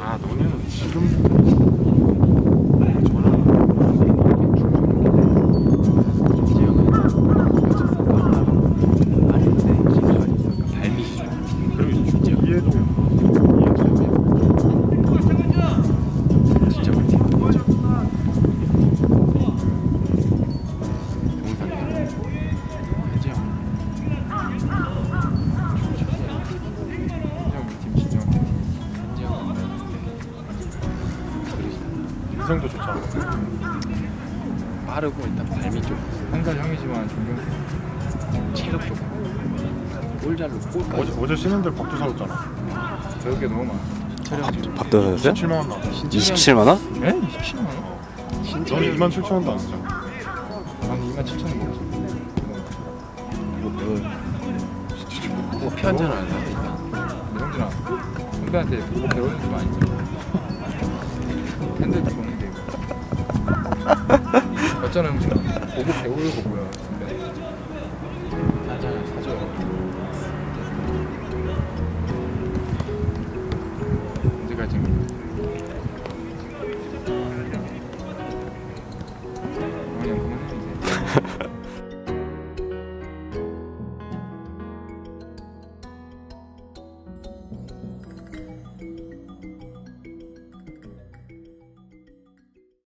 아 너네는 지금 인성도 좋잖아. 빠르고 일단 발미 좀 한살 형이지만 존경. 체력 좀 골 잘로 골 어제 신인들 밥도 사줬잖아. 배울 게 너무 많아. 밥도 사줬어요? 27만 원 나왔어. 27만 원? 에? 27만 원? 너는 27,000원도 안 쓰잖아. 나는 27,000원 먹었어. 이거 배워. 그거 피한잔 안 사. 명준아, 선배한테 그거 배우는 게 아니지. 팬들 죽었는데 이거. 어쩌나 형준아. 보고 배우려고 뭐야 선배. 한잔 사줘. 언제까지? 그냥 그만해 이제.